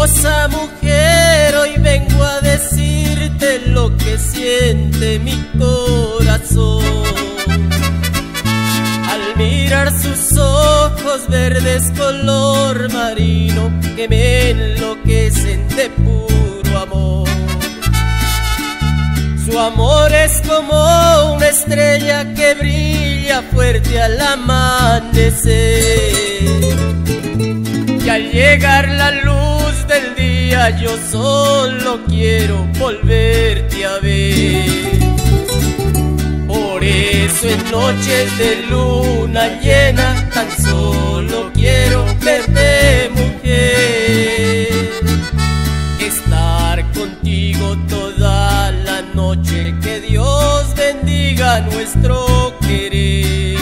hermosa mujer, hoy vengo a decirte lo que siente mi corazón. Al mirar sus ojos verdes color marino que me enloquecen de puro amor. Su amor es como una estrella que brilla fuerte al amanecer. Y al llegar la luz del día yo solo quiero volverte a ver. Por eso en noches de luna llena tan solo quiero verte, mujer. Estar contigo toda la noche, que Dios bendiga nuestro querer.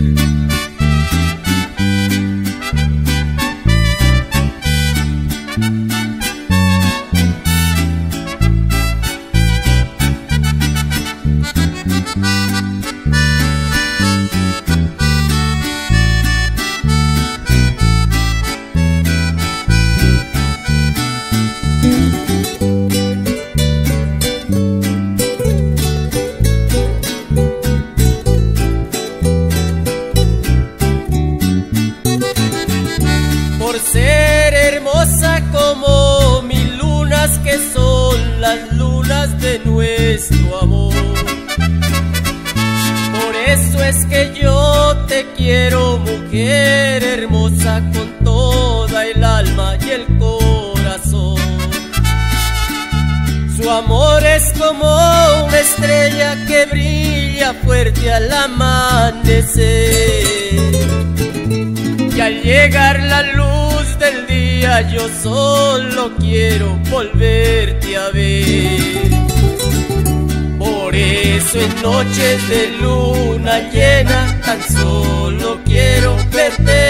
Por ser hermosa como mil lunas, que son las lunas de nuestro amor. Por eso es que yo te quiero, mujer hermosa, con toda el alma y el corazón. Su amor es como una estrella que brilla fuerte al amanecer. Y al llegar la luz del día yo solo quiero volverte a ver. Por eso en noches de luna llena tan solo quiero verte.